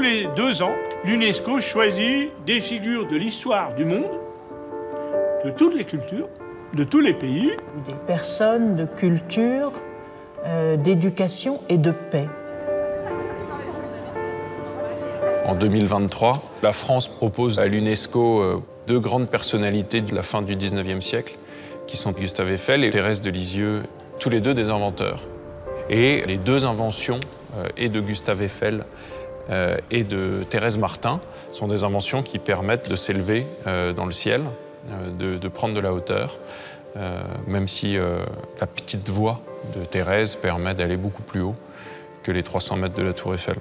les 2 ans, l'UNESCO choisit des figures de l'histoire du monde, de toutes les cultures, de tous les pays. Des personnes de culture, d'éducation et de paix. En 2023, la France propose à l'UNESCO 2 grandes personnalités de la fin du 19e siècle, qui sont Gustave Eiffel et Thérèse de Lisieux, tous les 2 des inventeurs. Et les 2 inventions, et de Gustave Eiffel et de Thérèse Martin, sont des inventions qui permettent de s'élever dans le ciel, de prendre de la hauteur, même si la petite voix de Thérèse permet d'aller beaucoup plus haut que les 300 mètres de la Tour Eiffel.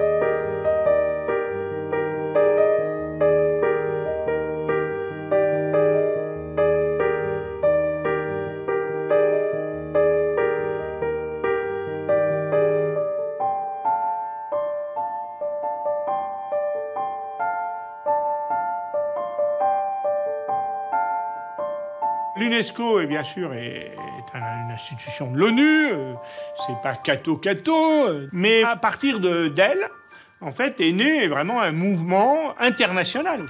L'UNESCO, bien sûr, est une institution de l'ONU, c'est pas Cato, mais à partir d'elle, en fait, est né vraiment un mouvement international.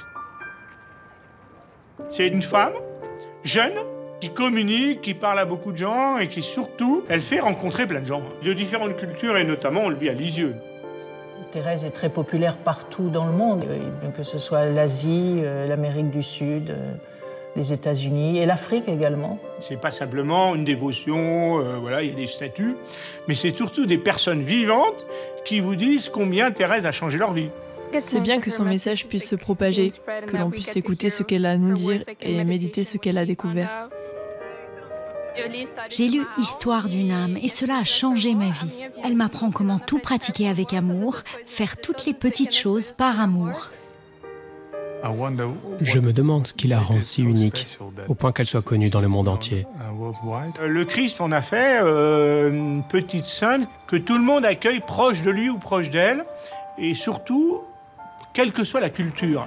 C'est une femme jeune qui communique, qui parle à beaucoup de gens et qui surtout, elle fait rencontrer plein de gens de différentes cultures et notamment, on le vit à Lisieux. Thérèse est très populaire partout dans le monde, que ce soit l'Asie, l'Amérique du Sud, les États-Unis et l'Afrique également. C'est pas simplement une dévotion, voilà, il y a des statues, mais c'est surtout des personnes vivantes qui vous disent combien Thérèse a changé leur vie. C'est bien que son message puisse se propager, que l'on puisse écouter ce qu'elle a à nous dire et méditer ce qu'elle a découvert. J'ai lu Histoire d'une âme et cela a changé ma vie. Elle m'apprend comment tout pratiquer avec amour, faire toutes les petites choses par amour. Je me demande ce qui la rend si unique, au point qu'elle soit connue dans le monde entier. Le Christ en a fait une petite sainte que tout le monde accueille proche de lui ou proche d'elle, et surtout, quelle que soit la culture.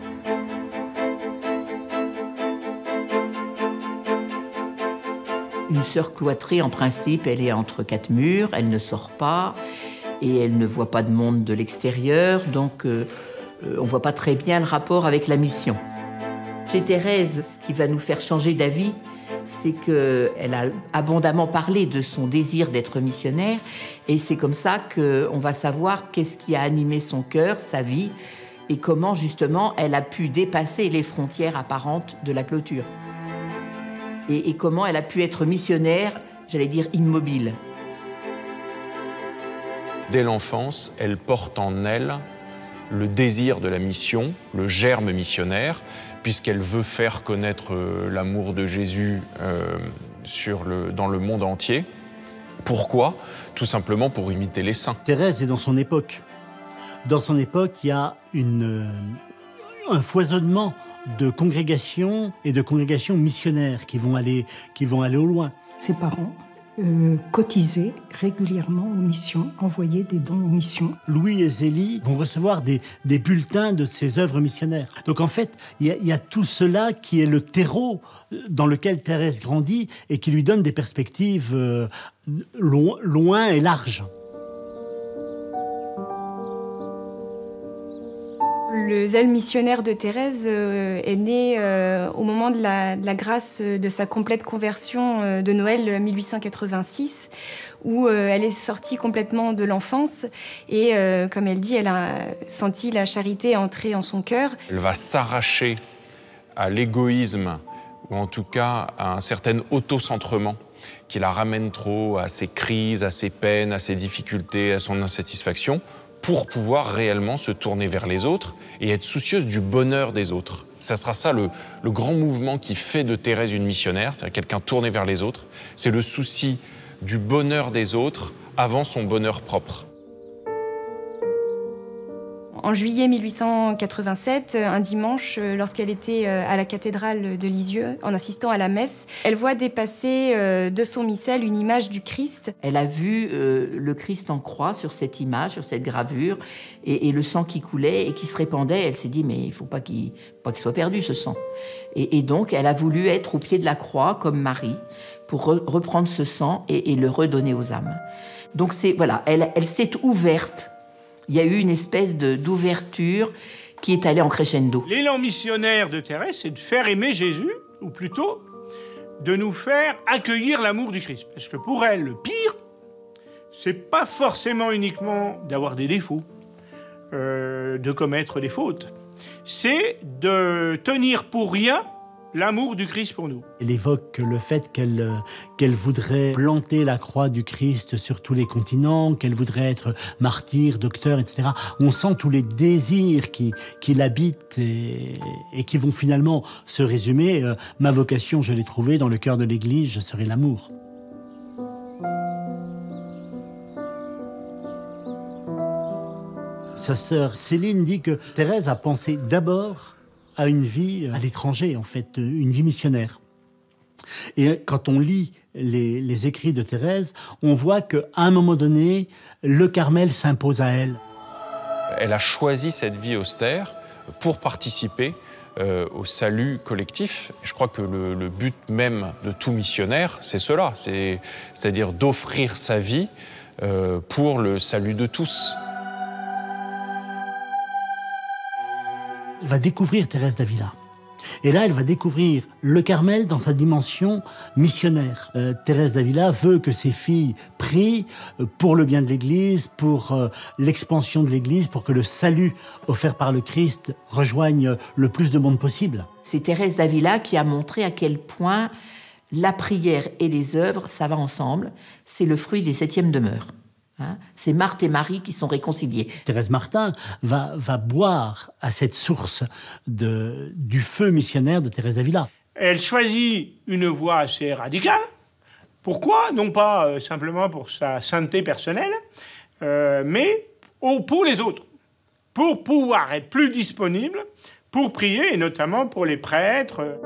Une sœur cloîtrée, en principe, elle est entre 4 murs, elle ne sort pas, et elle ne voit pas de monde de l'extérieur, donc on ne voit pas très bien le rapport avec la mission. Chez Thérèse, ce qui va nous faire changer d'avis, c'est qu'elle a abondamment parlé de son désir d'être missionnaire, et c'est comme ça qu'on va savoir qu'est-ce qui a animé son cœur, sa vie, et comment justement elle a pu dépasser les frontières apparentes de la clôture. Et comment elle a pu être missionnaire, j'allais dire immobile. Dès l'enfance, elle porte en elle le désir de la mission, le germe missionnaire, puisqu'elle veut faire connaître l'amour de Jésus dans le monde entier. Pourquoi? Tout simplement pour imiter les saints. Thérèse est dans son époque. Dans son époque, il y a un foisonnement de congrégations et de congrégations missionnaires qui vont aller au loin. Ses parents cotisaient régulièrement aux missions, envoyaient des dons aux missions. Louis et Zélie vont recevoir des bulletins de ces œuvres missionnaires. Donc en fait, il y a tout cela qui est le terreau dans lequel Thérèse grandit et qui lui donne des perspectives loin et larges. Le zèle missionnaire de Thérèse est né au moment de la grâce de sa complète conversion de Noël 1886, où elle est sortie complètement de l'enfance et, comme elle dit, elle a senti la charité entrer en son cœur. Elle va s'arracher à l'égoïsme, ou en tout cas à un certain autocentrement qui la ramène trop à ses crises, à ses peines, à ses difficultés, à son insatisfaction, pour pouvoir réellement se tourner vers les autres et être soucieuse du bonheur des autres. Ça sera ça le grand mouvement qui fait de Thérèse une missionnaire, c'est-à-dire quelqu'un tourné vers les autres. C'est le souci du bonheur des autres avant son bonheur propre. En juillet 1887, un dimanche, lorsqu'elle était à la cathédrale de Lisieux, en assistant à la messe, elle voit dépasser de son missel une image du Christ. Elle a vu le Christ en croix sur cette image, sur cette gravure, et le sang qui coulait et qui se répandait. Elle s'est dit, mais il ne faut pas qu'il soit perdu, ce sang. Et donc, elle a voulu être au pied de la croix, comme Marie, pour reprendre ce sang et le redonner aux âmes. Donc, voilà, elle s'est ouverte Il y a eu une espèce d'ouverture qui est allée en crescendo. L'élan missionnaire de Thérèse, c'est de faire aimer Jésus, ou plutôt de nous faire accueillir l'amour du Christ. Parce que pour elle, le pire, c'est pas forcément uniquement d'avoir des défauts, de commettre des fautes. C'est de tenir pour rien l'amour du Christ pour nous. Elle évoque le fait qu'elle voudrait planter la croix du Christ sur tous les continents, qu'elle voudrait être martyr, docteur, etc. On sent tous les désirs qui l'habitent et qui vont finalement se résumer. Ma vocation, je l'ai trouvée dans le cœur de l'Église, je serai l'amour. Sa sœur Céline dit que Thérèse a pensé d'abord à une vie à l'étranger, en fait, une vie missionnaire. Et quand on lit les écrits de Thérèse, on voit qu'à un moment donné, le Carmel s'impose à elle. Elle a choisi cette vie austère pour participer au salut collectif. Je crois que le but même de tout missionnaire, c'est cela, c'est-à-dire d'offrir sa vie pour le salut de tous. Elle va découvrir Thérèse d'Avila. Et là, elle va découvrir le Carmel dans sa dimension missionnaire. Thérèse d'Avila veut que ses filles prient pour le bien de l'Église, pour l'expansion de l'Église, pour que le salut offert par le Christ rejoigne le plus de monde possible. C'est Thérèse d'Avila qui a montré à quel point la prière et les œuvres, ça va ensemble. C'est le fruit des 7e demeures. C'est Marthe et Marie qui sont réconciliées. Thérèse Martin va boire à cette source du feu missionnaire de Thérèse d'Avila. Elle choisit une voie assez radicale. Pourquoi? Non pas simplement pour sa sainteté personnelle, mais pour les autres. Pour pouvoir être plus disponible pour prier, et notamment pour les prêtres.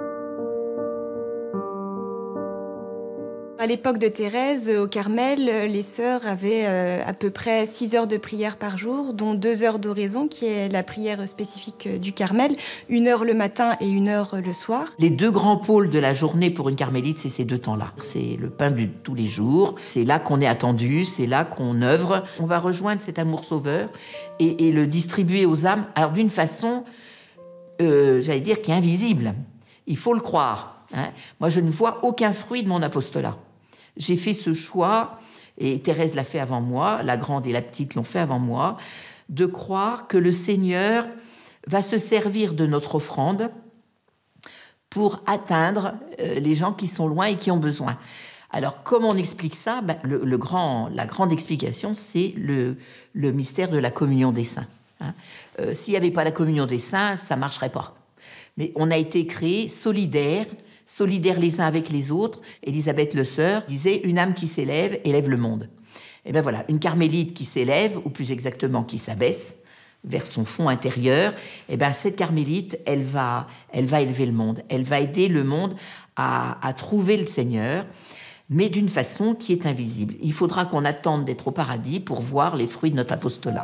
À l'époque de Thérèse, au Carmel, les sœurs avaient à peu près 6 heures de prière par jour, dont 2 heures d'oraison, qui est la prière spécifique du Carmel, 1 heure le matin et 1 heure le soir. Les 2 grands pôles de la journée pour une carmélite, c'est ces 2 temps-là. C'est le pain de tous les jours, c'est là qu'on est attendu, c'est là qu'on œuvre. On va rejoindre cet amour sauveur et le distribuer aux âmes, alors d'une façon, j'allais dire, qui est invisible. Il faut le croire. Moi, je ne vois aucun fruit de mon apostolat. J'ai fait ce choix, et Thérèse l'a fait avant moi, la grande et la petite l'ont fait avant moi, de croire que le Seigneur va se servir de notre offrande pour atteindre les gens qui sont loin et qui ont besoin. Alors, comment on explique ça? La grande explication, c'est le mystère de la communion des saints. S'il n'y avait pas la communion des saints, ça ne marcherait pas. Mais on a été créés solidaires les uns avec les autres. Élisabeth Le Sœur disait « Une âme qui s'élève, élève le monde ». Et bien voilà, une carmélite qui s'élève, ou plus exactement qui s'abaisse vers son fond intérieur, et bien cette carmélite, elle va élever le monde. Elle va aider le monde à trouver le Seigneur, mais d'une façon qui est invisible. Il faudra qu'on attende d'être au paradis pour voir les fruits de notre apostolat.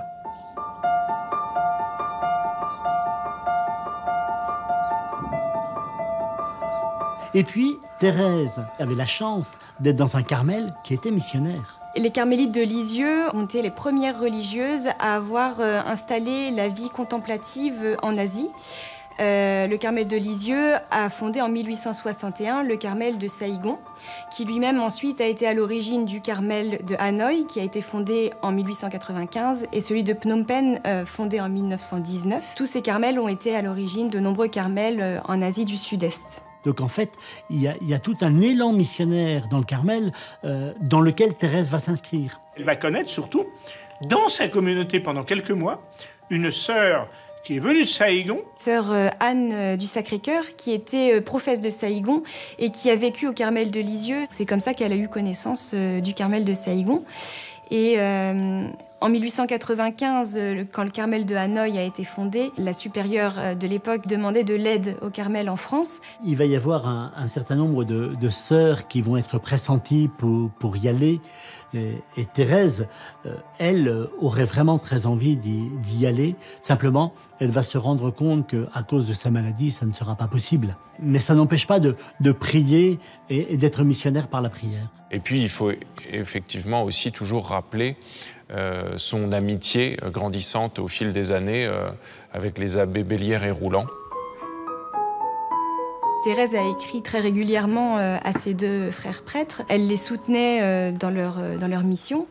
Et puis, Thérèse avait la chance d'être dans un Carmel qui était missionnaire. Les carmélites de Lisieux ont été les premières religieuses à avoir installé la vie contemplative en Asie. Le Carmel de Lisieux a fondé en 1861 le Carmel de Saïgon, qui lui-même ensuite a été à l'origine du Carmel de Hanoï, qui a été fondé en 1895, et celui de Phnom Penh, fondé en 1919. Tous ces carmels ont été à l'origine de nombreux carmels en Asie du Sud-Est. Donc en fait, il y a tout un élan missionnaire dans le Carmel dans lequel Thérèse va s'inscrire. Elle va connaître surtout, dans sa communauté pendant quelques mois, une sœur qui est venue de Saïgon. Sœur Anne du Sacré-Cœur, qui était professe de Saïgon et qui a vécu au Carmel de Lisieux. C'est comme ça qu'elle a eu connaissance du Carmel de Saïgon. Et en 1895, quand le Carmel de Hanoï a été fondé, la supérieure de l'époque demandait de l'aide au Carmel en France. Il va y avoir un certain nombre de sœurs qui vont être pressenties pour y aller. Et Thérèse, elle, aurait vraiment très envie d'y aller. Simplement, elle va se rendre compte qu'à cause de sa maladie, ça ne sera pas possible. Mais ça n'empêche pas de prier et d'être missionnaire par la prière. Et puis, il faut effectivement aussi toujours rappeler son amitié grandissante au fil des années avec les abbés Bellière et Rouland. Thérèse a écrit très régulièrement à ses deux frères prêtres. Elle les soutenait dans leur mission.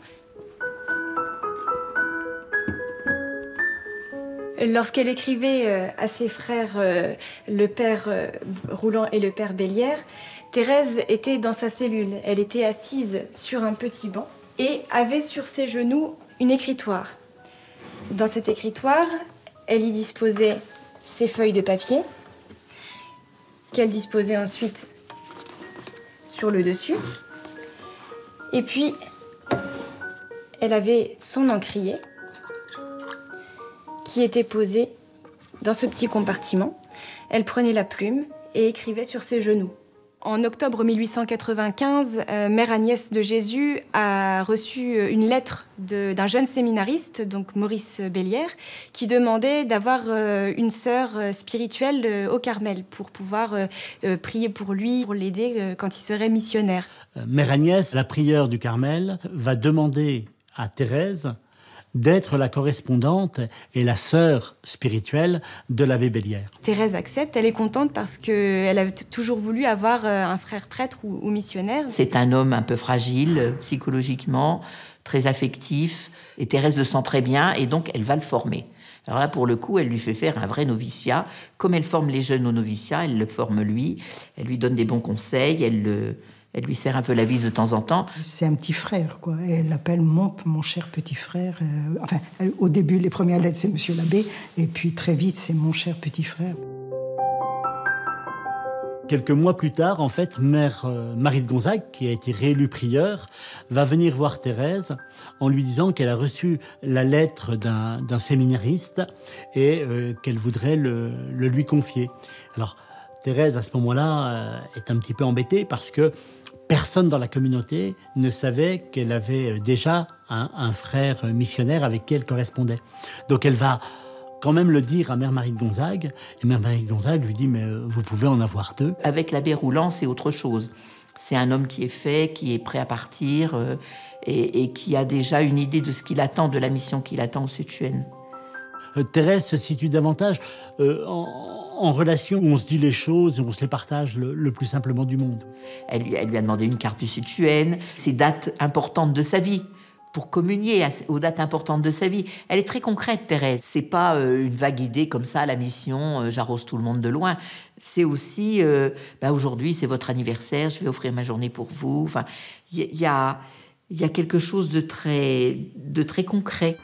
Lorsqu'elle écrivait à ses frères, le père Rouland et le père Bellière, Thérèse était dans sa cellule. Elle était assise sur un petit banc et avait sur ses genoux une écritoire. Dans cette écritoire, elle y disposait ses feuilles de papier, qu'elle disposait ensuite sur le dessus. Et puis, elle avait son encrier qui était posé dans ce petit compartiment. Elle prenait la plume et écrivait sur ses genoux. En octobre 1895, Mère Agnès de Jésus a reçu une lettre d'un jeune séminariste, donc Maurice Bellière, qui demandait d'avoir une sœur spirituelle au Carmel pour pouvoir prier pour lui, pour l'aider quand il serait missionnaire. Mère Agnès, la prieure du Carmel, va demander à Thérèse d'être la correspondante et la sœur spirituelle de l'abbé Bellière. Thérèse accepte, elle est contente parce qu'elle avait toujours voulu avoir un frère prêtre ou missionnaire. C'est un homme un peu fragile psychologiquement, très affectif, et Thérèse le sent très bien, et donc elle va le former. Alors là, pour le coup, elle lui fait faire un vrai noviciat. Comme elle forme les jeunes au noviciat, elle le forme lui, elle lui donne des bons conseils, elle lui serre un peu la vis de temps en temps. C'est un petit frère, quoi. Et elle l'appelle mon cher petit frère. Enfin, au début, les premières lettres, c'est Monsieur l'abbé. Et puis, très vite, c'est mon cher petit frère. Quelques mois plus tard, en fait, Mère Marie de Gonzague, qui a été réélue prieure, va venir voir Thérèse en lui disant qu'elle a reçu la lettre d'un séminariste et qu'elle voudrait le lui confier. Alors, Thérèse, à ce moment-là, est un petit peu embêtée parce que personne dans la communauté ne savait qu'elle avait déjà un frère missionnaire avec qui elle correspondait. Donc elle va quand même le dire à Mère Marie de Gonzague, et Mère Marie de Gonzague lui dit « mais vous pouvez en avoir deux ». Avec l'abbé Rouland, c'est autre chose. C'est un homme qui est fait, qui est prêt à partir et qui a déjà une idée de ce qu'il attend, de la mission qu'il attend au Sud-Chuen. Thérèse se situe davantage en relation où on se dit les choses et on se les partage le plus simplement du monde. Elle lui a demandé une carte du Sud-Chuen, ces dates importantes de sa vie, pour communier aux dates importantes de sa vie. Elle est très concrète, Thérèse. C'est pas une vague idée comme ça, la mission, j'arrose tout le monde de loin. C'est aussi, aujourd'hui c'est votre anniversaire, je vais offrir ma journée pour vous. Enfin, il y a quelque chose de très concret.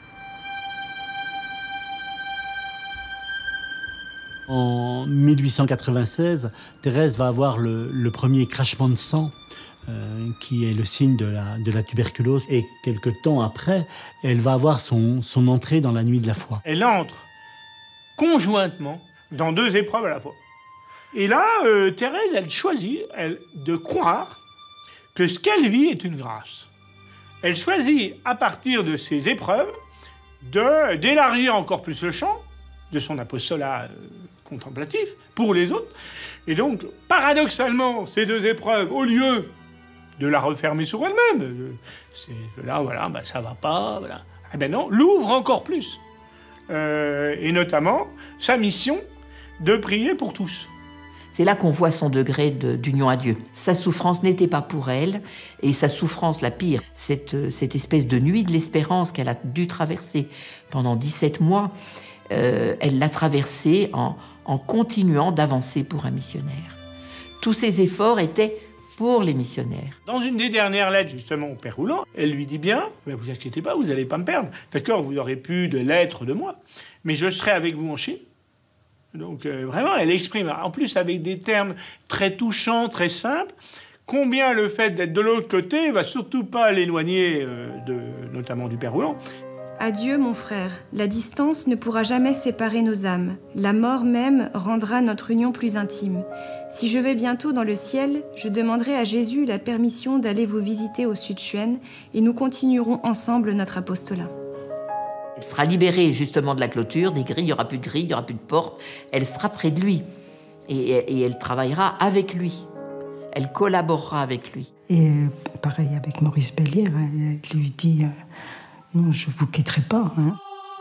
En 1896, Thérèse va avoir le premier crachement de sang, qui est le signe de la tuberculose. Et quelque temps après, elle va avoir son entrée dans la nuit de la foi. Elle entre conjointement dans deux épreuves à la fois. Et là, Thérèse, elle choisit de croire que ce qu'elle vit est une grâce. Elle choisit, à partir de ces épreuves, d'élargir encore plus le champ de son apostolat contemplatif pour les autres. Et donc, paradoxalement, ces deux épreuves, au lieu de la refermer sur elle-même, ça va pas, voilà. Eh ben non, l'ouvre encore plus. Et notamment, sa mission de prier pour tous. C'est là qu'on voit son degré d'union à Dieu. Sa souffrance n'était pas pour elle, et sa souffrance, la pire, cette espèce de nuit de l'espérance qu'elle a dû traverser pendant 17 mois, elle l'a traversée en continuant d'avancer pour un missionnaire. Tous ses efforts étaient pour les missionnaires. Dans une des dernières lettres, justement, au Père Rouland, elle lui dit bien, vous inquiétez pas, vous n'allez pas me perdre. D'accord, vous n'aurez plus de lettres de moi, mais je serai avec vous en Chine. Donc vraiment, elle exprime, en plus avec des termes très touchants, très simples, combien le fait d'être de l'autre côté ne va surtout pas l'éloigner, notamment du Père Rouland. Adieu, mon frère. La distance ne pourra jamais séparer nos âmes. La mort même rendra notre union plus intime. Si je vais bientôt dans le ciel, je demanderai à Jésus la permission d'aller vous visiter au Sud-Chuen et nous continuerons ensemble notre apostolat. Elle sera libérée justement de la clôture, des grilles, il n'y aura plus de grilles, il n'y aura plus de portes. Elle sera près de lui et elle travaillera avec lui. Elle collaborera avec lui. Et pareil avec Maurice Bellière, elle lui dit Non, je ne vous quitterai pas. Hein.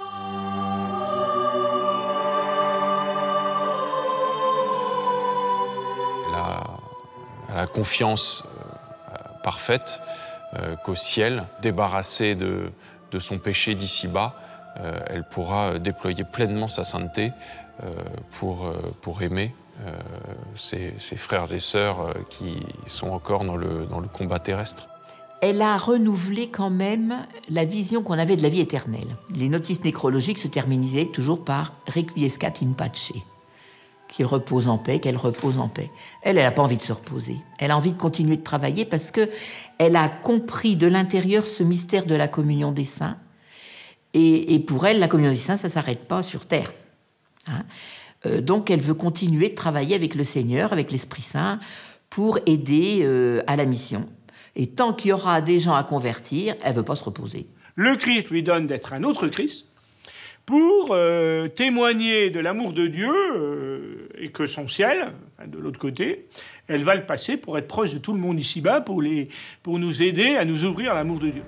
Elle a confiance parfaite qu'au ciel, débarrassée de son péché d'ici-bas, elle pourra déployer pleinement sa sainteté pour aimer ses frères et sœurs qui sont encore dans le combat terrestre. Elle a renouvelé quand même la vision qu'on avait de la vie éternelle. Les notices nécrologiques se terminaient toujours par « requiescat in pace », qu'il repose en paix, qu'elle repose en paix. Elle n'a pas envie de se reposer. Elle a envie de continuer de travailler parce qu'elle a compris de l'intérieur ce mystère de la communion des saints. Et pour elle, la communion des saints, ça ne s'arrête pas sur terre. Hein? Donc elle veut continuer de travailler avec le Seigneur, avec l'Esprit Saint, pour aider à la mission. Et tant qu'il y aura des gens à convertir, elle ne veut pas se reposer. Le Christ lui donne d'être un autre Christ pour témoigner de l'amour de Dieu et que son ciel, de l'autre côté, elle va le passer pour être proche de tout le monde ici-bas, pour nous aider à nous ouvrir à l'amour de Dieu.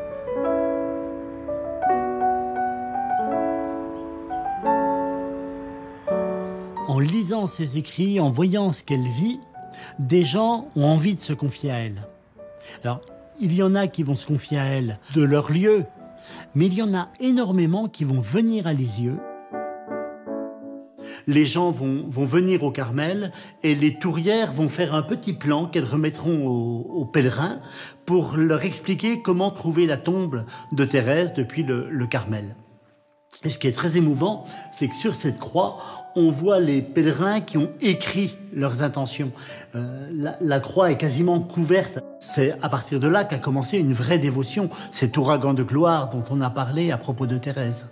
En lisant ses écrits, en voyant ce qu'elle vit, des gens ont envie de se confier à elle. Alors, il y en a qui vont se confier à elle de leur lieu, mais il y en a énormément qui vont venir à Lisieux. Les gens vont venir au Carmel et les tourières vont faire un petit plan qu'elles remettront aux pèlerins pour leur expliquer comment trouver la tombe de Thérèse depuis le Carmel. Et ce qui est très émouvant, c'est que sur cette croix, on voit les pèlerins qui ont écrit leurs intentions. La croix est quasiment couverte. C'est à partir de là qu'a commencé une vraie dévotion, cet ouragan de gloire dont on a parlé à propos de Thérèse.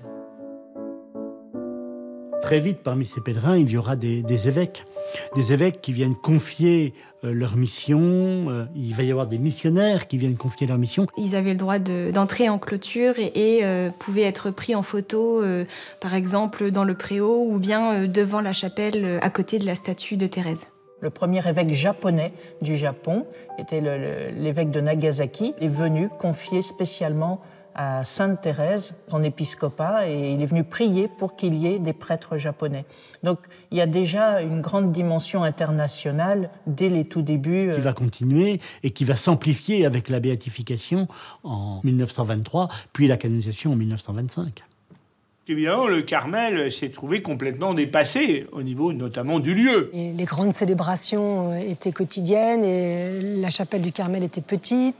Très vite, parmi ces pèlerins, il y aura des évêques. Des évêques qui viennent confier leur mission. Il va y avoir des missionnaires qui viennent confier leur mission. Ils avaient le droit d'entrer en clôture et pouvaient être pris en photo, par exemple dans le préau ou bien devant la chapelle à côté de la statue de Thérèse. Le premier évêque japonais du Japon était l'évêque de Nagasaki. Il est venu confier spécialement à Sainte Thérèse son épiscopat et il est venu prier pour qu'il y ait des prêtres japonais. Donc il y a déjà une grande dimension internationale dès les tout débuts. Qui va continuer et qui va s'amplifier avec la béatification en 1923, puis la canonisation en 1925. Évidemment, le Carmel s'est trouvé complètement dépassé, au niveau notamment du lieu. Et les grandes célébrations étaient quotidiennes et la chapelle du Carmel était petite.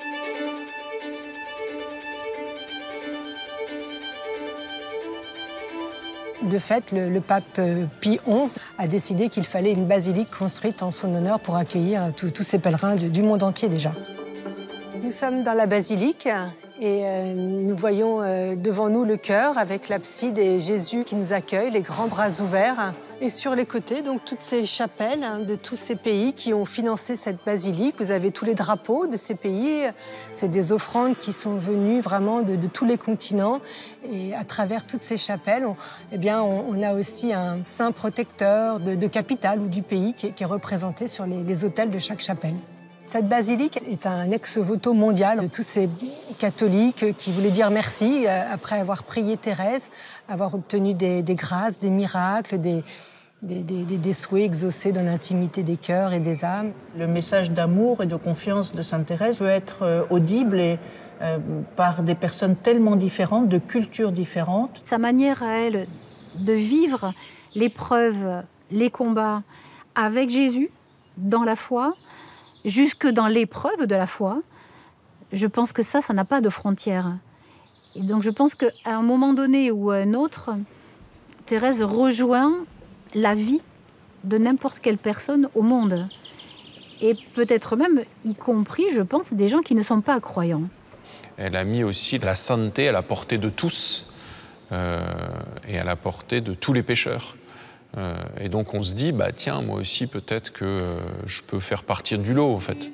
De fait, le pape Pie XI a décidé qu'il fallait une basilique construite en son honneur pour accueillir tous ces pèlerins du monde entier déjà. Nous sommes dans la basilique et nous voyons devant nous le chœur avec l'abside et Jésus qui nous accueille, les grands bras ouverts. Et sur les côtés, donc toutes ces chapelles de tous ces pays qui ont financé cette basilique. Vous avez tous les drapeaux de ces pays. C'est des offrandes qui sont venues vraiment de tous les continents. Et à travers toutes ces chapelles, on a aussi un saint protecteur de capitale ou du pays qui est représenté sur les autels de chaque chapelle. Cette basilique est un ex-voto mondial de tous ces catholiques qui voulaient dire merci après avoir prié Thérèse, avoir obtenu des grâces, des miracles, des souhaits exaucés dans l'intimité des cœurs et des âmes. Le message d'amour et de confiance de Sainte Thérèse peut être audible par des personnes tellement différentes, de cultures différentes. Sa manière à elle de vivre l'épreuve, les combats avec Jésus, dans la foi, jusque dans l'épreuve de la foi, je pense que ça n'a pas de frontières. Et donc je pense qu'à un moment donné ou à un autre, Thérèse rejoint la vie de n'importe quelle personne au monde. Et peut-être même, y compris, je pense, des gens qui ne sont pas croyants. Elle a mis aussi la sainteté à la portée de tous et à la portée de tous les pécheurs. Et donc on se dit, bah tiens, moi aussi peut-être que je peux faire partie du lot en fait.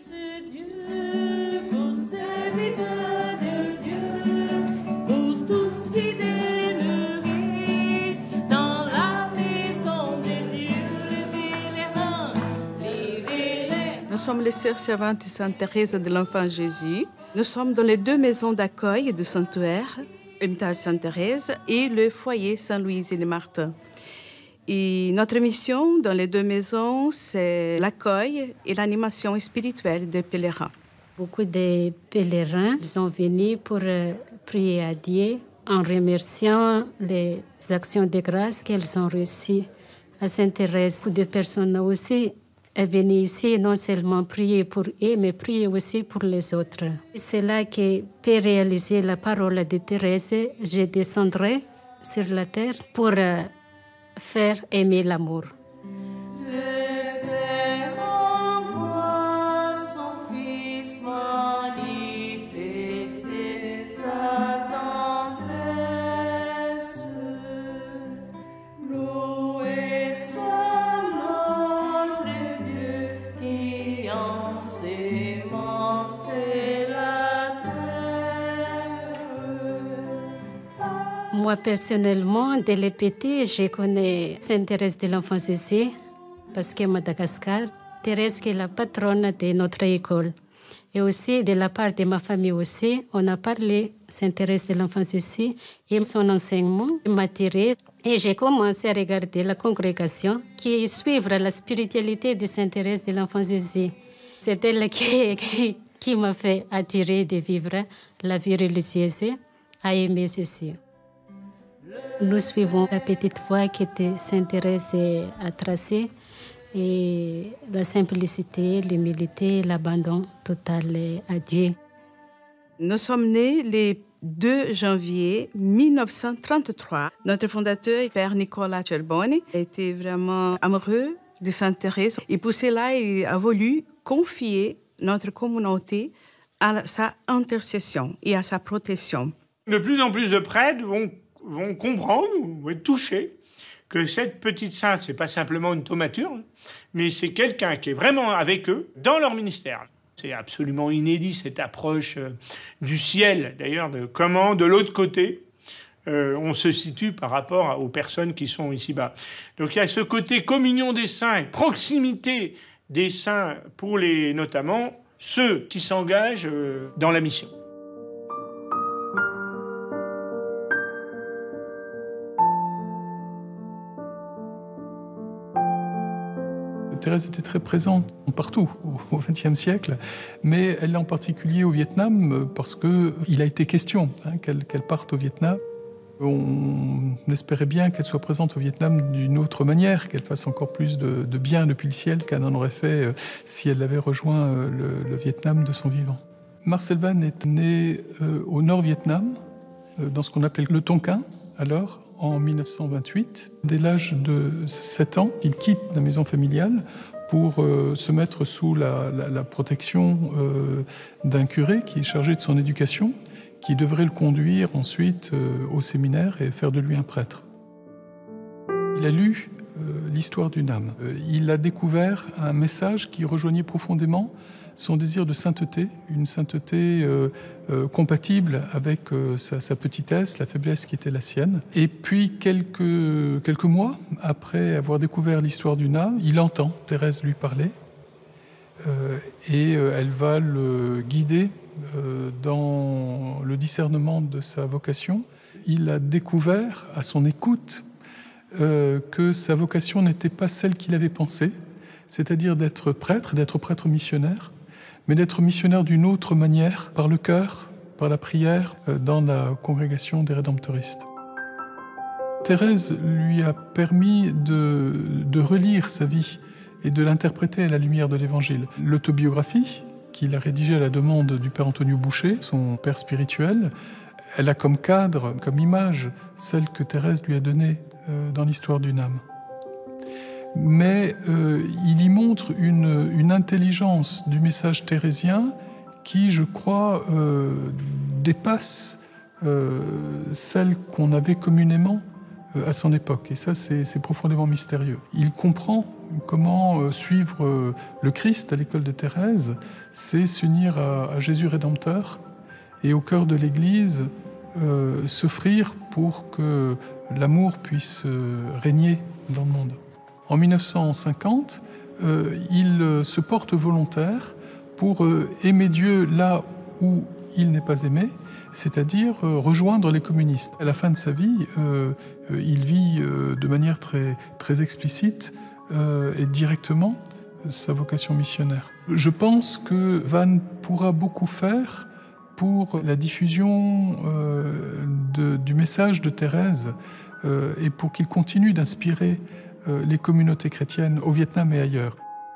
Nous sommes les sœurs servantes de Sainte Thérèse de l'Enfant Jésus. Nous sommes dans les 2 maisons d'accueil de Saint-Ouen, Ermitage Sainte-Thérèse et le foyer Saint-Louis-et-les-Martins. Et notre mission dans les 2 maisons, c'est l'accueil et l'animation spirituelle des pèlerins. Beaucoup de pèlerins sont venus pour prier à Dieu en remerciant les actions de grâce qu'elles ont reçues à Sainte-Thérèse. Beaucoup de personnes aussi sont venues ici non seulement prier pour eux, mais prier aussi pour les autres. C'est là que peut réaliser la parole de Thérèse. Je descendrai sur la terre pour faire aimer l'amour. Moi, personnellement, dès le petit, je connais Sainte Thérèse de l'Enfant Jésus, parce qu'à Madagascar, Thérèse est la patronne de notre école. Et aussi, de la part de ma famille aussi, on a parlé Sainte Thérèse de l'Enfant Jésus et son enseignement m'a attirée. Et j'ai commencé à regarder la congrégation qui suivre la spiritualité de Sainte Thérèse de l'Enfant Jésus. C'est elle qui m'a fait attirer de vivre la vie religieuse, à aimer Jésus. Nous suivons la petite voie que Sainte Thérèse a tracée et la simplicité, l'humilité, l'abandon total à Dieu. Nous sommes nés le 2 janvier 1933. Notre fondateur, Père Nicolas Cerboni, était vraiment amoureux de Sainte Thérèse. Et pour cela, il a voulu confier notre communauté à sa intercession et à sa protection. De plus en plus de prêtres vont comprendre, vont être touchés, que cette petite sainte, c'est pas simplement une thaumaturge, mais c'est quelqu'un qui est vraiment avec eux dans leur ministère. C'est absolument inédit, cette approche du ciel, d'ailleurs, de comment, de l'autre côté, on se situe par rapport aux personnes qui sont ici-bas. Donc il y a ce côté communion des saints et proximité des saints pour notamment ceux qui s'engagent dans la mission. Thérèse était très présente partout au XXe siècle, mais elle est en particulier au Vietnam parce qu'il a été question qu'elle parte au Vietnam. On espérait bien qu'elle soit présente au Vietnam d'une autre manière, qu'elle fasse encore plus de bien depuis le ciel qu'elle en aurait fait si elle avait rejoint le Vietnam de son vivant. Marcel Van est né au Nord-Vietnam, dans ce qu'on appelait le Tonkin, alors, en 1928. Dès l'âge de 7 ans, il quitte la maison familiale pour se mettre sous la protection d'un curé qui est chargé de son éducation, qui devrait le conduire ensuite au séminaire et faire de lui un prêtre. Il a lu l'histoire d'une âme. Il a découvert un message qui rejoignait profondément son désir de sainteté, une sainteté compatible avec sa petitesse, la faiblesse qui était la sienne. Et puis, quelques mois après avoir découvert l'histoire d'une âme, il entend Thérèse lui parler et elle va le guider dans le discernement de sa vocation. Il a découvert, à son écoute, que sa vocation n'était pas celle qu'il avait pensée, c'est-à-dire d'être prêtre missionnaire, mais d'être missionnaire d'une autre manière, par le cœur, par la prière, dans la congrégation des Rédemptoristes. Thérèse lui a permis de relire sa vie et de l'interpréter à la lumière de l'Évangile. L'autobiographie, qu'il a rédigée à la demande du père Antonio Boucher, son père spirituel, elle a comme cadre, comme image, celle que Thérèse lui a donnée dans l'histoire d'une âme. Mais il y montre une intelligence du message thérésien qui, je crois, dépasse celle qu'on avait communément à son époque. Et ça, c'est profondément mystérieux. Il comprend comment suivre le Christ à l'école de Thérèse, c'est s'unir à Jésus Rédempteur et au cœur de l'Église s'offrir pour que l'amour puisse régner dans le monde. En 1950, il se porte volontaire pour aimer Dieu là où il n'est pas aimé, c'est-à-dire rejoindre les communistes. À la fin de sa vie, il vit de manière très, très explicite et directement sa vocation missionnaire. Je pense que Van pourra beaucoup faire pour la diffusion du message de Thérèse et pour qu'il continue d'inspirer les communautés chrétiennes au Vietnam et ailleurs.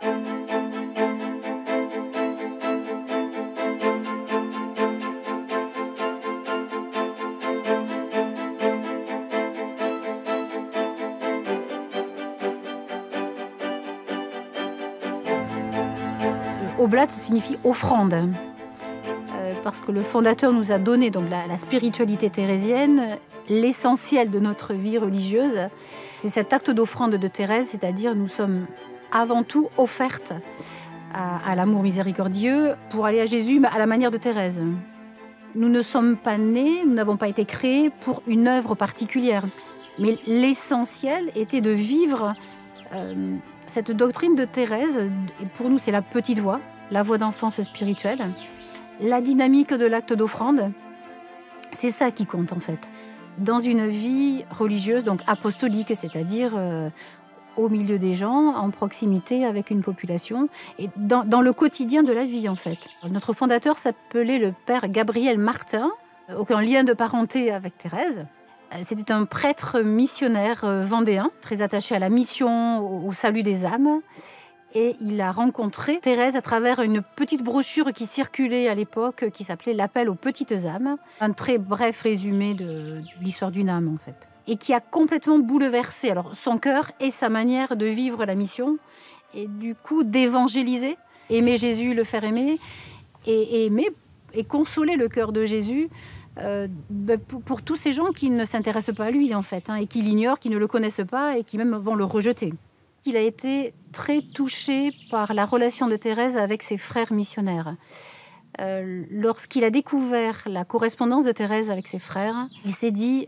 Oblat signifie offrande, parce que le fondateur nous a donné donc la spiritualité thérésienne, l'essentiel de notre vie religieuse. C'est cet acte d'offrande de Thérèse, c'est-à-dire nous sommes avant tout offertes à l'amour miséricordieux pour aller à Jésus, mais à la manière de Thérèse. Nous ne sommes pas nés, nous n'avons pas été créés pour une œuvre particulière, mais l'essentiel était de vivre cette doctrine de Thérèse. Et pour nous, c'est la petite voix, la voix d'enfance spirituelle, la dynamique de l'acte d'offrande. C'est ça qui compte en fait. Dans une vie religieuse, donc apostolique, c'est-à-dire au milieu des gens, en proximité avec une population, et dans le quotidien de la vie en fait. Notre fondateur s'appelait le père Gabriel Martin, aucun lien de parenté avec Thérèse. C'était un prêtre missionnaire vendéen, très attaché à la mission, au salut des âmes. Et il a rencontré Thérèse à travers une petite brochure qui circulait à l'époque, qui s'appelait L'appel aux petites âmes. Un très bref résumé de l'histoire d'une âme, en fait. Et qui a complètement bouleversé alors, son cœur et sa manière de vivre la mission. Et du coup, d'évangéliser, aimer Jésus, le faire aimer, et aimer et consoler le cœur de Jésus pour tous ces gens qui ne s'intéressent pas à lui, en fait, et qui l'ignorent, qui ne le connaissent pas et qui même vont le rejeter. Il a été très touché par la relation de Thérèse avec ses frères missionnaires. Lorsqu'il a découvert la correspondance de Thérèse avec ses frères, il s'est dit,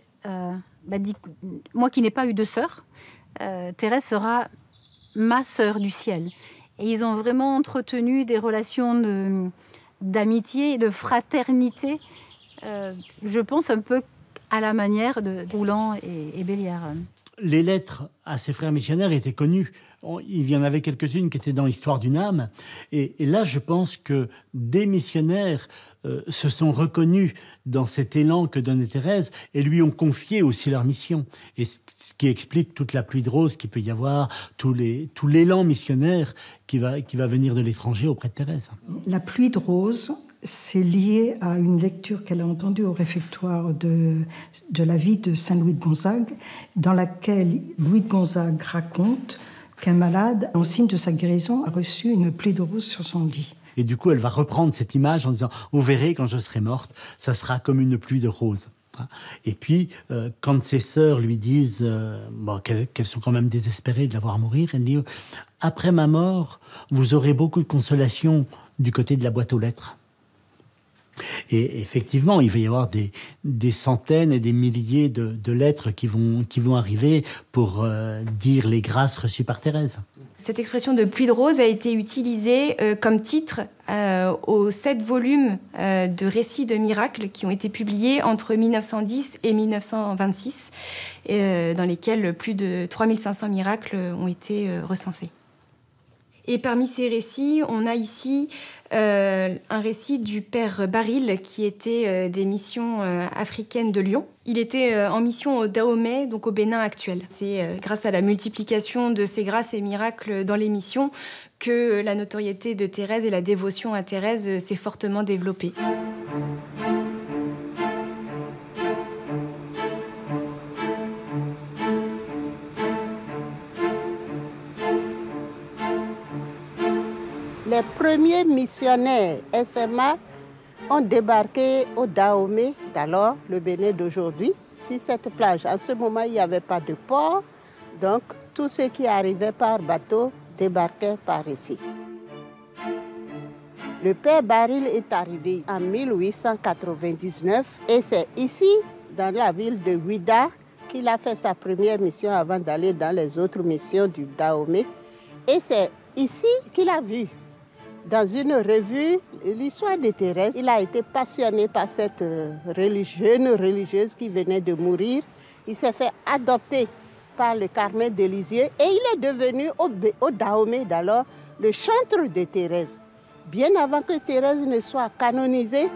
moi qui n'ai pas eu de sœur, Thérèse sera ma sœur du ciel. Et ils ont vraiment entretenu des relations d'amitié et de fraternité, je pense un peu à la manière de Rouland et Béliard. Les lettres à ses frères missionnaires étaient connues. Il y en avait quelques-unes qui étaient dans l'histoire d'une âme. Et là, je pense que des missionnaires se sont reconnus dans cet élan que donnait Thérèse et lui ont confié aussi leur mission. Et ce qui explique toute la pluie de roses qu'il peut y avoir, tout l'élan missionnaire qui va venir de l'étranger auprès de Thérèse. La pluie de roses, c'est lié à une lecture qu'elle a entendue au réfectoire de la vie de Saint-Louis de Gonzague, dans laquelle Louis de Gonzague raconte qu'un malade, en signe de sa guérison, a reçu une pluie de roses sur son lit. Et du coup, elle va reprendre cette image en disant « Vous verrez, quand je serai morte, ça sera comme une pluie de roses ». Et puis, quand ses sœurs lui disent qu'elles sont quand même désespérées de la voir mourir, elle dit « Après ma mort, vous aurez beaucoup de consolation du côté de la boîte aux lettres ». Et effectivement, il va y avoir des centaines et des milliers de lettres qui vont arriver pour dire les grâces reçues par Thérèse. Cette expression de pluie de roses a été utilisée comme titre aux 7 volumes de récits de miracles qui ont été publiés entre 1910 et 1926, dans lesquels plus de 3500 miracles ont été recensés. Et parmi ces récits, on a ici un récit du père Baril, qui était des missions africaines de Lyon. Il était en mission au Dahomey, donc au Bénin actuel. C'est grâce à la multiplication de ces grâces et miracles dans les missions que la notoriété de Thérèse et la dévotion à Thérèse s'est fortement développée. Les premiers missionnaires SMA ont débarqué au Dahomey d'alors, le Bénin d'aujourd'hui. Sur cette plage, en ce moment, il n'y avait pas de port, donc tous ceux qui arrivaient par bateau débarquaient par ici. Le père Baril est arrivé en 1899 et c'est ici, dans la ville de Ouida, qu'il a fait sa première mission avant d'aller dans les autres missions du Dahomey. Et c'est ici qu'il a vu dans une revue l'histoire de Thérèse. Il a été passionné par cette jeune religieuse qui venait de mourir. Il s'est fait adopter par le Carmel de Lisieux et il est devenu au Dahomey d'alors le chantre de Thérèse. Bien avant que Thérèse ne soit canonisée,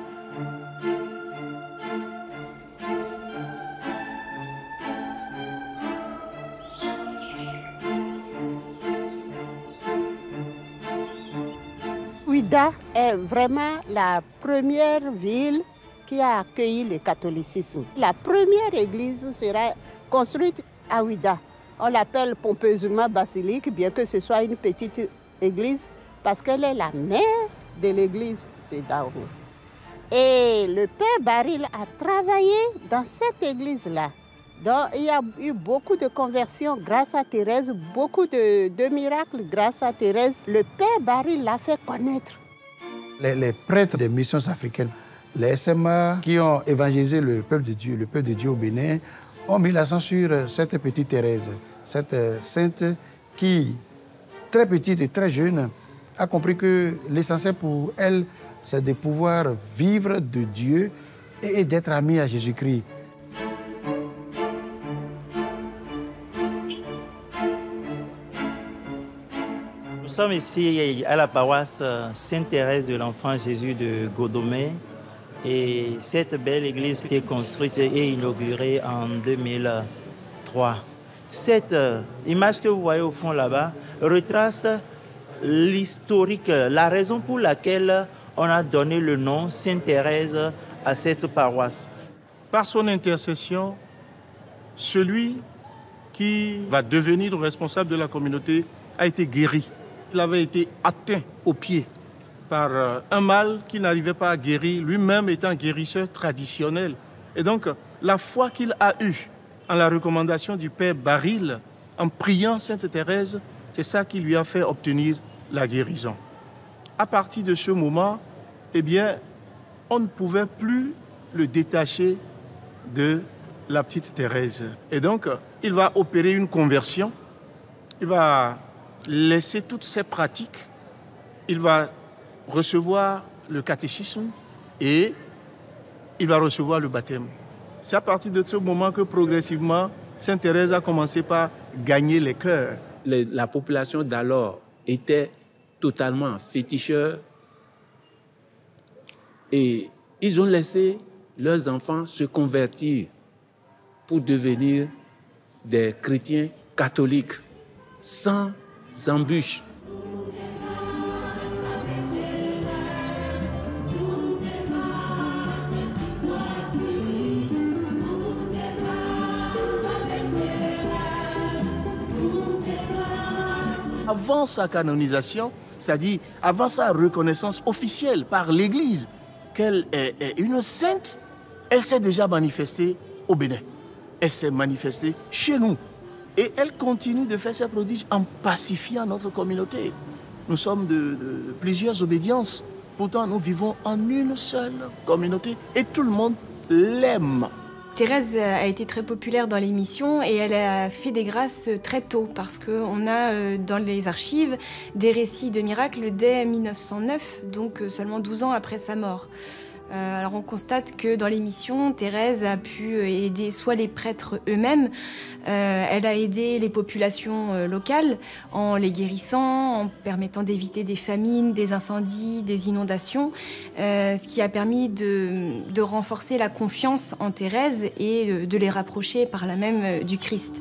Ouidah est vraiment la première ville qui a accueilli le catholicisme. La première église sera construite à Ouidah. On l'appelle pompeusement basilique, bien que ce soit une petite église, parce qu'elle est la mère de l'église de Dahomey. Et le père Baril a travaillé dans cette église-là. Donc, il y a eu beaucoup de conversions grâce à Thérèse, beaucoup de miracles grâce à Thérèse. Le père Baril l'a fait connaître. Les prêtres des missions africaines, les SMA qui ont évangélisé le peuple de Dieu au Bénin, ont mis l'accent sur cette petite Thérèse, cette sainte qui, très petite et très jeune, a compris que l'essentiel pour elle, c'est de pouvoir vivre de Dieu et d'être amie à Jésus-Christ. Nous sommes ici à la paroisse Sainte-Thérèse de l'Enfant Jésus de Godomé. Et cette belle église qui est construite et inaugurée en 2003. Cette image que vous voyez au fond là-bas retrace l'historique, la raison pour laquelle on a donné le nom Sainte-Thérèse à cette paroisse. Par son intercession, celui qui va devenir le responsable de la communauté a été guéri. Il avait été atteint au pied par un mal qu'il n'arrivait pas à guérir, lui-même étant guérisseur traditionnel. Et donc, la foi qu'il a eue en la recommandation du père Baril, en priant Sainte Thérèse, c'est ça qui lui a fait obtenir la guérison. À partir de ce moment, eh bien, on ne pouvait plus le détacher de la petite Thérèse. Et donc, il va opérer une conversion, il va laisser toutes ses pratiques, il va recevoir le catéchisme et il va recevoir le baptême. C'est à partir de ce moment que progressivement, Sainte Thérèse a commencé par gagner les cœurs. La population d'alors était totalement féticheur et ils ont laissé leurs enfants se convertir pour devenir des chrétiens catholiques sans embûches. Avant sa canonisation, c'est-à-dire avant sa reconnaissance officielle par l'Église qu'elle est une sainte, elle s'est déjà manifestée au Bénin. Elle s'est manifestée chez nous. Et elle continue de faire ses prodiges en pacifiant notre communauté. Nous sommes de plusieurs obédiences. Pourtant, nous vivons en une seule communauté et tout le monde l'aime. Thérèse a été très populaire dans l'émission et elle a fait des grâces très tôt parce qu'on a dans les archives des récits de miracles dès 1909, donc seulement 12 ans après sa mort. Alors on constate que dans l'émission, Thérèse a pu aider soit les prêtres eux-mêmes, elle a aidé les populations locales en les guérissant, en permettant d'éviter des famines, des incendies, des inondations, ce qui a permis de renforcer la confiance en Thérèse et de les rapprocher par là même du Christ.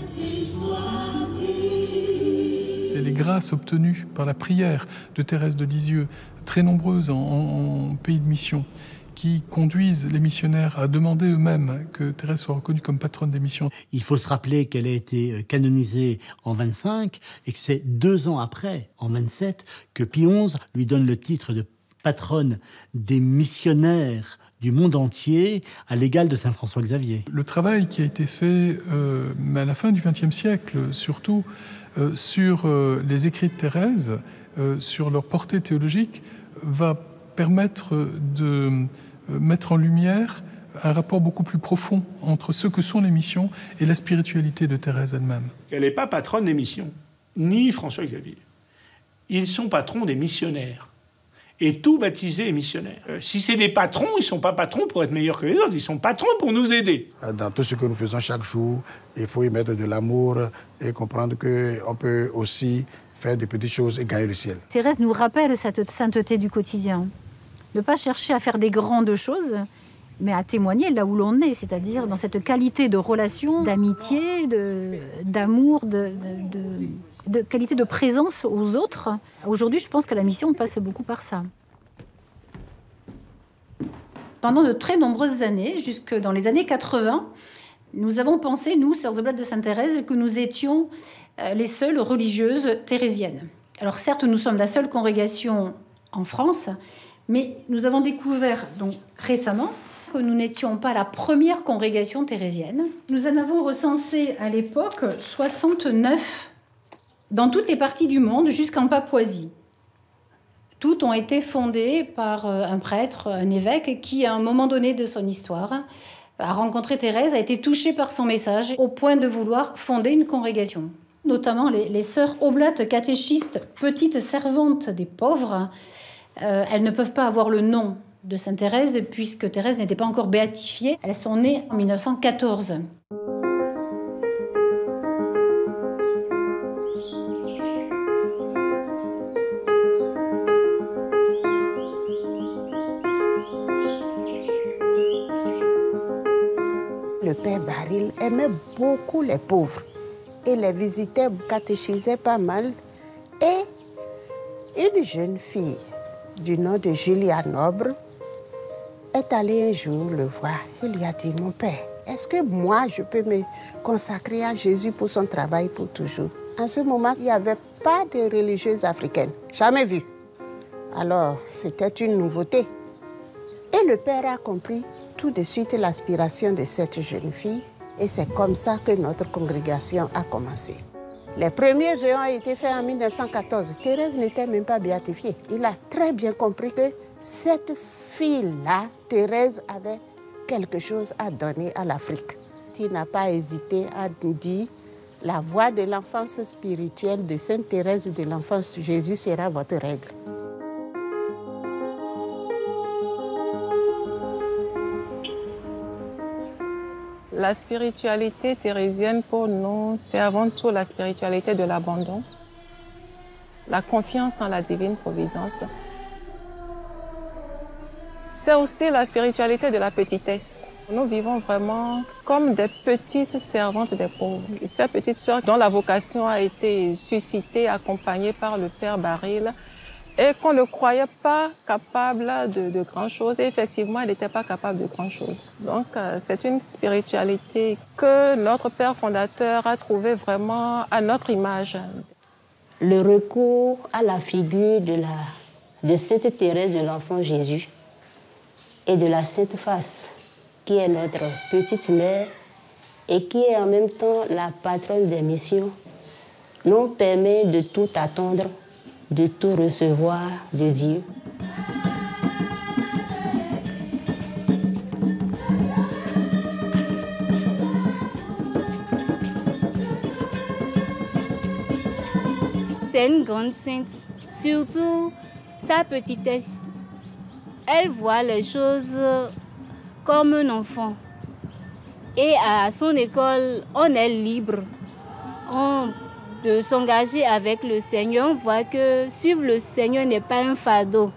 C'est les grâces obtenues par la prière de Thérèse de Lisieux, très nombreuses en pays de mission, qui conduisent les missionnaires à demander eux-mêmes que Thérèse soit reconnue comme patronne des missions. Il faut se rappeler qu'elle a été canonisée en 25 et que c'est 2 ans après, en 27, que Pie XI lui donne le titre de patronne des missionnaires du monde entier à l'égal de Saint François Xavier. Le travail qui a été fait à la fin du XXe siècle, surtout sur les écrits de Thérèse, sur leur portée théologique, va permettre de mettre en lumière un rapport beaucoup plus profond entre ce que sont les missions et la spiritualité de Thérèse elle-même. Elle n'est pas patronne des missions, ni François Xavier. Ils sont patrons des missionnaires. Et tout baptisé est missionnaire. Si c'est des patrons, ils ne sont pas patrons pour être meilleurs que les autres, ils sont patrons pour nous aider. Dans tout ce que nous faisons chaque jour, il faut y mettre de l'amour et comprendre qu'on peut aussi faire des petites choses et gagner le ciel. Thérèse nous rappelle cette sainteté du quotidien. Ne pas chercher à faire des grandes choses, mais à témoigner là où l'on est, c'est-à-dire dans cette qualité de relation, d'amitié, d'amour, de qualité de présence aux autres. Aujourd'hui, je pense que la mission passe beaucoup par ça. Pendant de très nombreuses années, jusque dans les années 80, nous avons pensé, nous, Sœurs Oblates de Sainte-Thérèse, que nous étions les seules religieuses thérésiennes. Alors certes, nous sommes la seule congrégation en France, mais nous avons découvert donc récemment que nous n'étions pas la première congrégation thérésienne. Nous en avons recensé à l'époque 69 dans toutes les parties du monde jusqu'en Papouasie. Toutes ont été fondées par un prêtre, un évêque, qui, à un moment donné de son histoire, a rencontré Thérèse, a été touché par son message, au point de vouloir fonder une congrégation. Notamment les sœurs oblates catéchistes, petites servantes des pauvres, elles ne peuvent pas avoir le nom de Sainte Thérèse, puisque Thérèse n'était pas encore béatifiée. Elles sont nées en 1914. Le père Baril aimait beaucoup les pauvres et les visitait, catéchisait pas mal. Et une jeune fille du nom de Julia Nobre est allée un jour le voir. Il lui a dit, mon père, est-ce que moi je peux me consacrer à Jésus pour son travail pour toujours? En ce moment, il n'y avait pas de religieuse africaine, jamais vue. Alors, c'était une nouveauté. Et le père a compris tout de suite l'aspiration de cette jeune fille. Et c'est comme ça que notre congrégation a commencé. Les premiers vœux ont été faits en 1914. Thérèse n'était même pas béatifiée. Il a très bien compris que cette fille-là, Thérèse, avait quelque chose à donner à l'Afrique. Il n'a pas hésité à nous dire « La voie de l'enfance spirituelle de Sainte Thérèse de l'Enfance Jésus sera votre règle ». La spiritualité thérésienne pour nous, c'est avant tout la spiritualité de l'abandon, la confiance en la divine providence. C'est aussi la spiritualité de la petitesse. Nous vivons vraiment comme des petites servantes des pauvres. Ces petites sœurs dont la vocation a été suscitée, accompagnée par le père Baril, et qu'on ne croyait pas capable de grandes choses. Et effectivement, elle n'était pas capable de grandes choses. Donc, c'est une spiritualité que notre père fondateur a trouvée vraiment à notre image. Le recours à la figure de Sainte Thérèse de l'Enfant Jésus et de la Sainte Face, qui est notre petite mère et qui est en même temps la patronne des missions, nous permet de tout attendre, de tout recevoir de Dieu. C'est une grande sainte, surtout sa petitesse. Elle voit les choses comme un enfant. Et à son école, on est libre. De s'engager avec le Seigneur, on voit que suivre le Seigneur n'est pas un fardeau.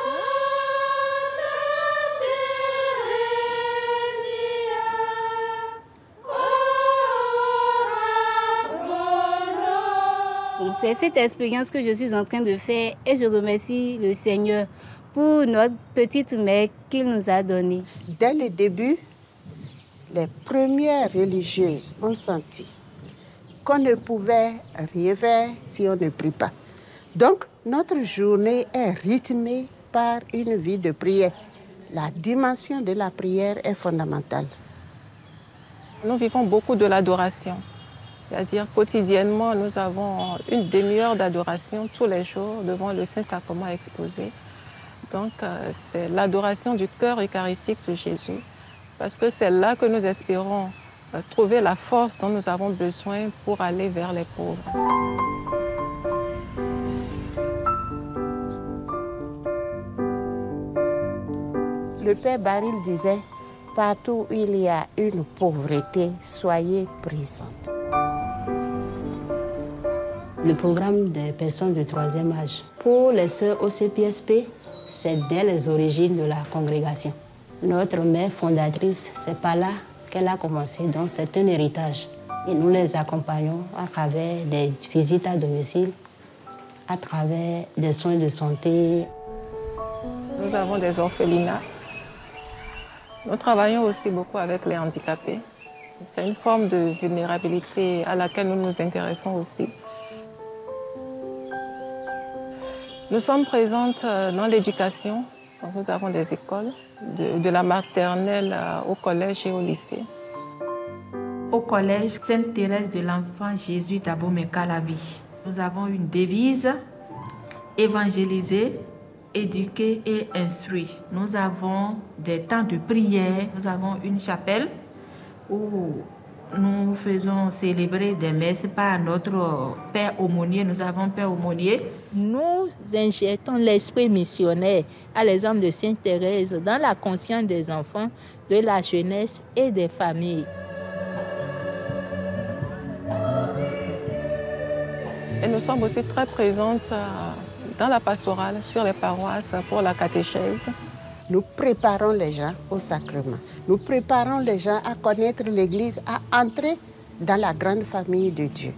Bon, c'est cette expérience que je suis en train de faire et je remercie le Seigneur pour notre petite mère qu'il nous a donnée. Dès le début, les premières religieuses ont senti qu'on ne pouvait rien faire si on ne prie pas. Donc, notre journée est rythmée par une vie de prière. La dimension de la prière est fondamentale. Nous vivons beaucoup de l'adoration. C'est-à-dire, quotidiennement, nous avons une demi-heure d'adoration tous les jours devant le Saint-Sacrement exposé. Donc, c'est l'adoration du cœur eucharistique de Jésus, parce que c'est là que nous espérons trouver la force dont nous avons besoin pour aller vers les pauvres. Le père Baril disait, partout où il y a une pauvreté, soyez présente. Le programme des personnes de troisième âge. Pour les sœurs OCPSP, c'est dès les origines de la congrégation. Notre mère fondatrice, c'est par là qu'elle a commencé, donc c'est un héritage. Et nous les accompagnons à travers des visites à domicile, à travers des soins de santé. Nous avons des orphelinats. Nous travaillons aussi beaucoup avec les handicapés. C'est une forme de vulnérabilité à laquelle nous nous intéressons aussi. Nous sommes présentes dans l'éducation. Nous avons des écoles, de la maternelle au collège et au lycée. Au collège Sainte-Thérèse de l'Enfant Jésus d'Abomey-Calavi, nous avons une devise: évangéliser, éduquer et instruire. Nous avons des temps de prière, nous avons une chapelle où nous faisons célébrer des messes par notre Père aumônier. Nous avons Père aumônier. Nous injectons l'esprit missionnaire, à l'exemple de Sainte Thérèse, dans la conscience des enfants, de la jeunesse et des familles. Et nous sommes aussi très présentes dans la pastorale, sur les paroisses, pour la catéchèse. Nous préparons les gens au sacrement. Nous préparons les gens à connaître l'Église, à entrer dans la grande famille de Dieu.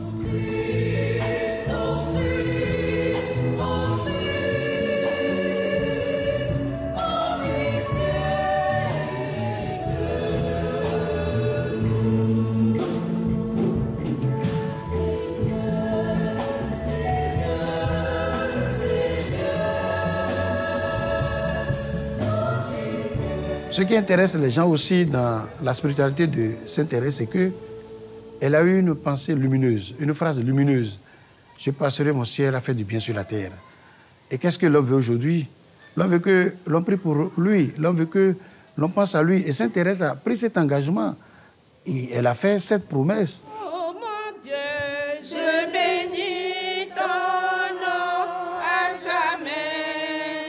Ce qui intéresse les gens aussi dans la spiritualité de Sainte Thérèse, c'est qu'elle a eu une pensée lumineuse, une phrase lumineuse. Je passerai mon ciel à faire du bien sur la terre. Et qu'est-ce que l'homme veut aujourd'hui? L'homme veut que l'on prie pour lui, l'homme veut que l'on pense à lui. Et Sainte Thérèse a pris cet engagement et elle a fait cette promesse. Oh mon Dieu, je bénis ton nom à jamais.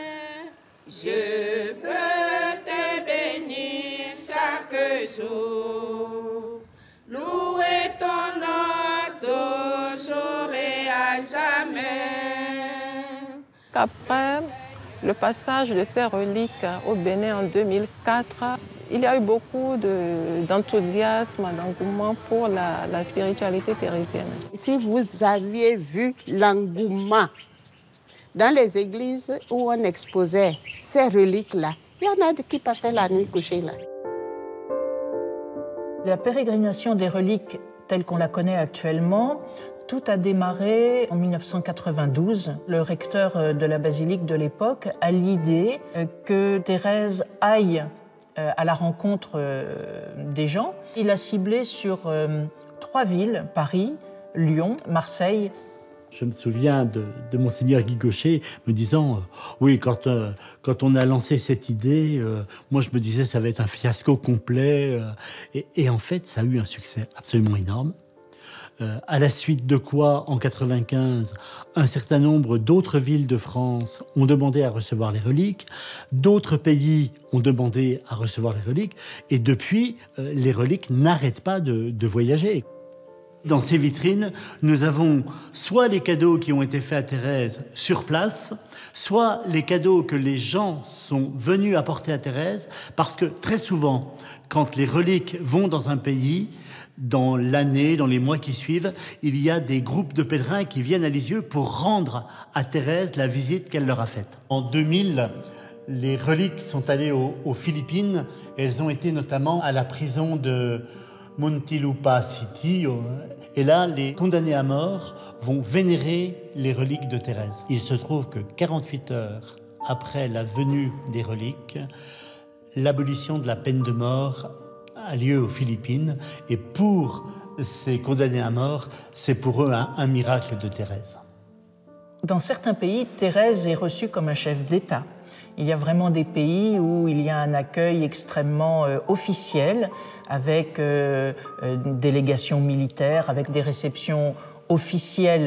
Je veux te bénir chaque jour. Louer ton nom toujours et à jamais. Après le passage de ces reliques au Bénin en 2004, il y a eu beaucoup d'enthousiasme, d'engouement pour la spiritualité thérésienne. Si vous aviez vu l'engouement dans les églises où on exposait ces reliques-là, il y en a qui passaient la nuit couchée là. La pérégrination des reliques telle qu'on la connaît actuellement, tout a démarré en 1992. Le recteur de la basilique de l'époque a l'idée que Thérèse aille à la rencontre des gens. Il a ciblé sur 3 villes, Paris, Lyon, Marseille. Je me souviens de Monseigneur Guy Gaucher me disant oui, quand on a lancé cette idée, moi je me disais ça va être un fiasco complet. Et en fait, ça a eu un succès absolument énorme. À la suite de quoi, en 1995, un certain nombre d'autres villes de France ont demandé à recevoir les reliques, d'autres pays ont demandé à recevoir les reliques, et depuis, les reliques n'arrêtent pas de voyager. Dans ces vitrines, nous avons soit les cadeaux qui ont été faits à Thérèse sur place, soit les cadeaux que les gens sont venus apporter à Thérèse, parce que très souvent, quand les reliques vont dans un pays, dans l'année, dans les mois qui suivent, il y a des groupes de pèlerins qui viennent à Lisieux pour rendre à Thérèse la visite qu'elle leur a faite. En 2000, les reliques sont allées aux Philippines. Elles ont été notamment à la prison de Muntinlupa City. Et là, les condamnés à mort vont vénérer les reliques de Thérèse. Il se trouve que 48 heures après la venue des reliques, l'abolition de la peine de mort a lieu aux Philippines, et pour ces condamnés à mort, c'est pour eux un miracle de Thérèse. Dans certains pays, Thérèse est reçue comme un chef d'État. Il y a vraiment des pays où il y a un accueil extrêmement officiel, avec une délégation militaire, avec des réceptions officielles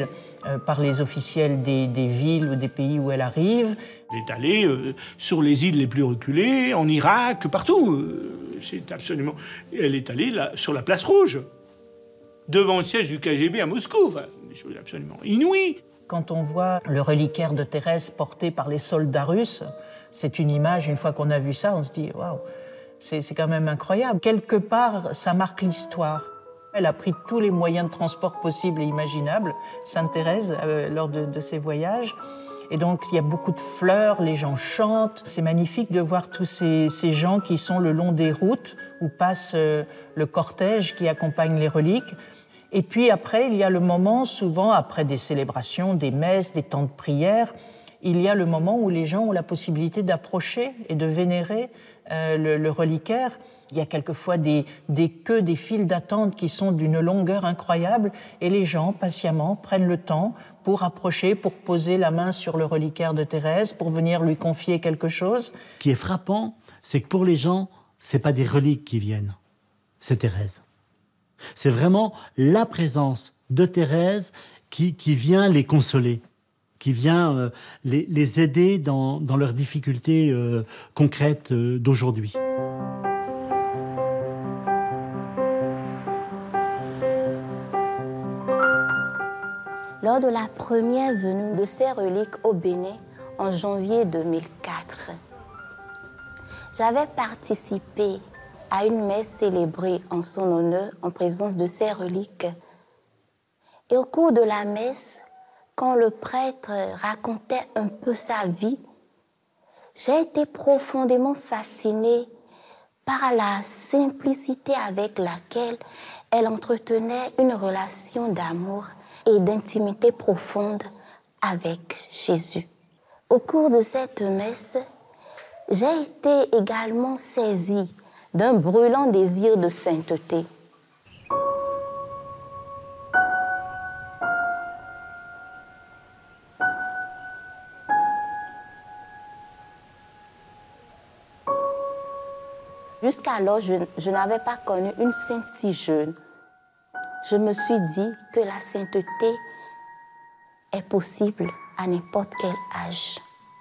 par les officiels des villes ou des pays où elle arrive. Elle est allée sur les îles les plus reculées, en Irak, partout. C'est absolument... Elle est allée là, sur la place Rouge, devant le siège du KGB à Moscou. Enfin, des choses absolument inouïes. Quand on voit le reliquaire de Thérèse porté par les soldats russes, c'est une image, une fois qu'on a vu ça, on se dit « waouh, c'est quand même incroyable ». Quelque part, ça marque l'histoire. Elle a pris tous les moyens de transport possibles et imaginables, Sainte Thérèse, lors de ses voyages. Et donc, il y a beaucoup de fleurs, les gens chantent. C'est magnifique de voir tous ces gens qui sont le long des routes où passe le cortège qui accompagne les reliques. Et puis après, il y a le moment, souvent, après des célébrations, des messes, des temps de prière, il y a le moment où les gens ont la possibilité d'approcher et de vénérer le reliquaire. Il y a quelquefois des queues, des files d'attente qui sont d'une longueur incroyable et les gens, patiemment, prennent le temps pour approcher, pour poser la main sur le reliquaire de Thérèse, pour venir lui confier quelque chose. Ce qui est frappant, c'est que pour les gens, ce n'est pas des reliques qui viennent, c'est Thérèse. C'est vraiment la présence de Thérèse qui vient les consoler, qui vient les aider dans leurs difficultés concrètes d'aujourd'hui. Lors de la première venue de ces reliques au Bénin en janvier 2004, j'avais participé à une messe célébrée en son honneur en présence de ces reliques. Et au cours de la messe, quand le prêtre racontait un peu sa vie, j'ai été profondément fascinée par la simplicité avec laquelle elle entretenait une relation d'amour et d'intimité profonde avec Jésus. Au cours de cette messe, j'ai été également saisie d'un brûlant désir de sainteté. Jusqu'alors, je n'avais pas connu une sainte si jeune. Je me suis dit que la sainteté est possible à n'importe quel âge.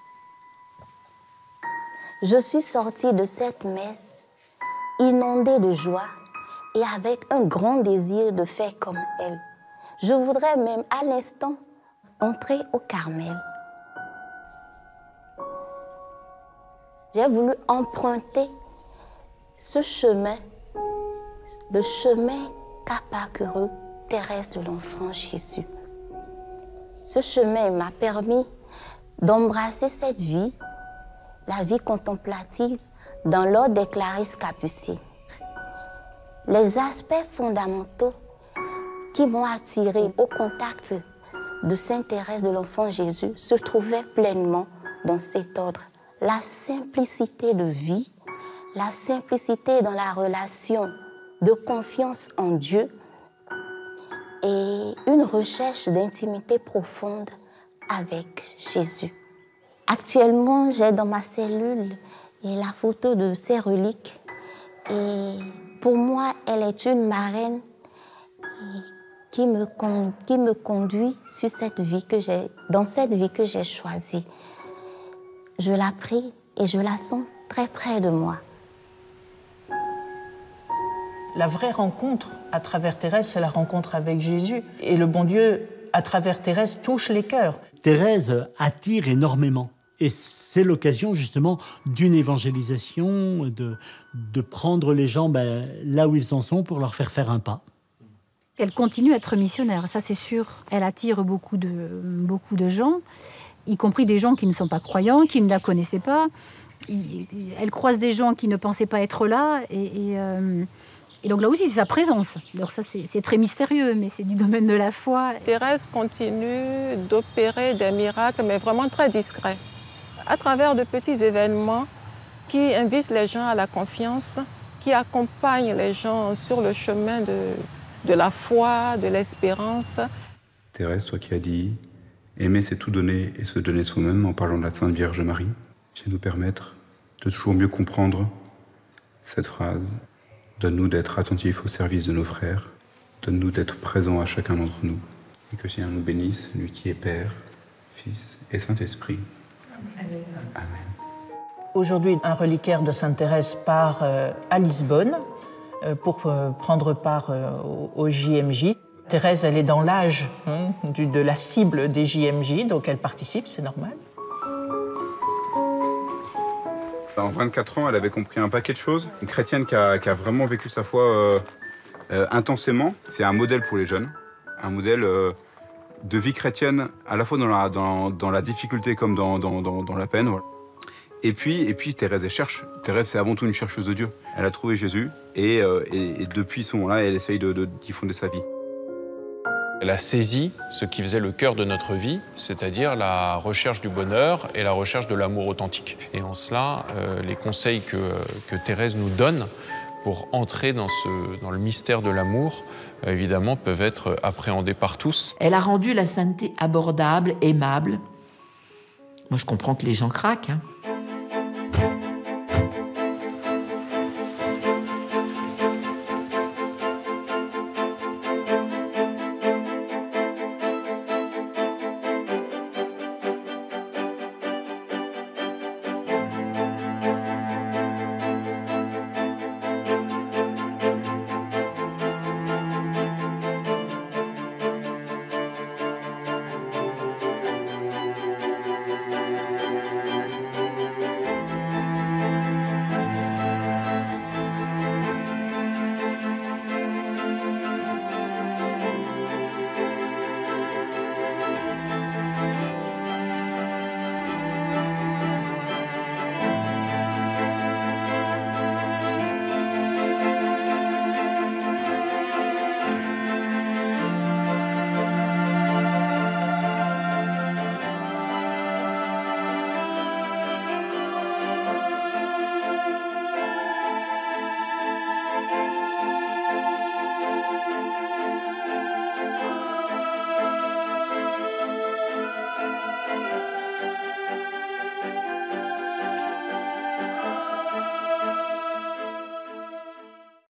Je suis sortie de cette messe inondée de joie et avec un grand désir de faire comme elle. Je voudrais même à l'instant entrer au Carmel. J'ai voulu emprunter ce chemin, le chemin qu'a parcouru Thérèse de l'Enfant Jésus. Ce chemin m'a permis d'embrasser cette vie, la vie contemplative, dans l'ordre des Clarisses capucines. Les aspects fondamentaux qui m'ont attiré au contact de Sainte Thérèse de l'Enfant Jésus se trouvaient pleinement dans cet ordre. La simplicité de vie, la simplicité dans la relation de confiance en Dieu et une recherche d'intimité profonde avec Jésus. Actuellement, j'ai dans ma cellule la photo de ces reliques et pour moi, elle est une marraine qui me conduit sur cette vie dans cette vie que j'ai choisie. Je la prie et je la sens très près de moi. La vraie rencontre à travers Thérèse, c'est la rencontre avec Jésus. Et le bon Dieu, à travers Thérèse, touche les cœurs. Thérèse attire énormément. Et c'est l'occasion justement d'une évangélisation, de prendre les gens là où ils en sont pour leur faire un pas. Elle continue à être missionnaire, ça c'est sûr. Elle attire beaucoup de gens, y compris des gens qui ne sont pas croyants, qui ne la connaissaient pas. Elle croise des gens qui ne pensaient pas être là. Et donc là aussi, c'est sa présence. Alors ça, c'est très mystérieux, mais c'est du domaine de la foi. Thérèse continue d'opérer des miracles, mais vraiment très discrets, à travers de petits événements qui invitent les gens à la confiance, qui accompagnent les gens sur le chemin de la foi, de l'espérance. Thérèse, toi qui as dit « Aimer, c'est tout donner et se donner soi-même » en parlant de la Sainte Vierge Marie, viens nous permettre de toujours mieux comprendre cette phrase. Donne-nous d'être attentifs au service de nos frères. Donne-nous d'être présents à chacun d'entre nous. Et que le Seigneur nous bénisse, lui qui est Père, Fils et Saint-Esprit. Amen. Aujourd'hui, un reliquaire de Sainte Thérèse part à Lisbonne pour prendre part au JMJ. Thérèse, elle est dans l'âge de la cible des JMJ, donc elle participe, c'est normal. En 24 ans, elle avait compris un paquet de choses. Une chrétienne qui a vraiment vécu sa foi intensément. C'est un modèle pour les jeunes, un modèle de vie chrétienne à la fois dans la difficulté comme dans la peine. Voilà. Et puis Thérèse, elle cherche. Thérèse, c'est avant tout une chercheuse de Dieu. Elle a trouvé Jésus et depuis ce moment-là, elle essaye d'y fonder sa vie. Elle a saisi ce qui faisait le cœur de notre vie, c'est-à-dire la recherche du bonheur et la recherche de l'amour authentique. Et en cela, les conseils que Thérèse nous donne pour entrer dans le mystère de l'amour, évidemment, peuvent être appréhendés par tous. Elle a rendu la sainteté abordable, aimable. Moi, je comprends que les gens craquent, hein.